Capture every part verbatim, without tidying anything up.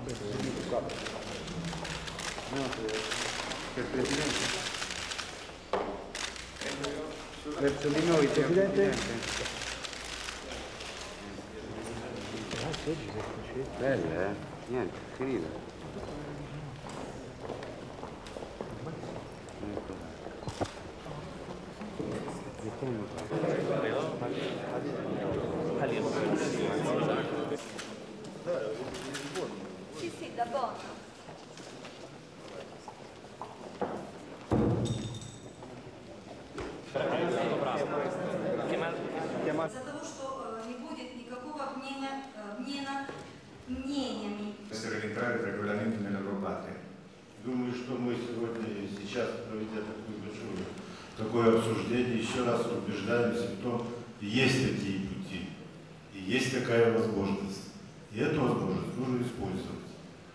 Per Presidente. Verso di noi, Presidente. Bella, eh? Niente, finita. Sì, sì, da buono. Из-за того, что не будет никакого обмена, обмена мнениями. Entrare tranquillamente nell'Europatria. Думаю, что мы сегодня и сейчас, проведя такую большую, такое обсуждение, еще раз убеждаемся в том, есть такие пути, и есть такая возможность. И эту возможность нужно использовать.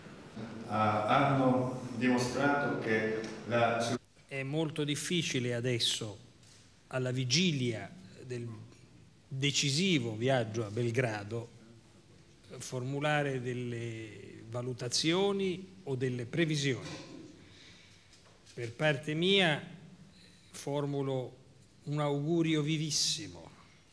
Hanno dimostrato che la... È molto difficile adesso, alla vigilia del decisivo viaggio a Belgrado, formulare delle valutazioni o delle previsioni. Per parte mia formulo un augurio vivissimo,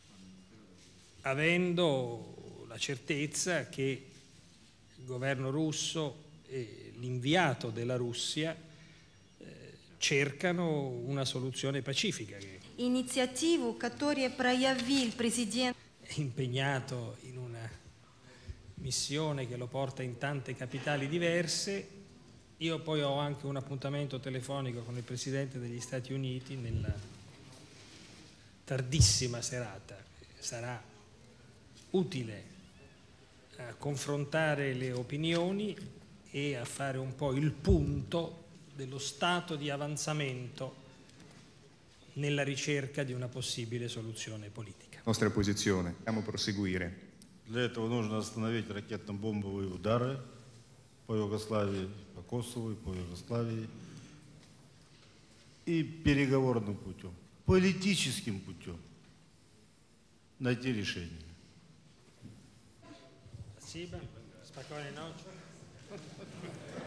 avendo la certezza che il governo russo e l'inviato della Russia eh, cercano una soluzione pacifica. Инициативу, которую проявил президент. È impegnato in una missione che lo porta in tante capitali diverse. Io poi ho anche un appuntamento telefonico con il Presidente degli Stati Uniti nella tardissima serata. Sarà utile a confrontare le opinioni e a fare un po' il punto dello stato di avanzamento nella ricerca di una possibile soluzione politica. Nostra posizione, dobbiamo proseguire. Для этого нужно остановить ракетно-бомбовые удары по Югославии, по Косову и по Югославии. И переговорным путем, политическим путем найти решение. Спасибо. Спокойной ночи.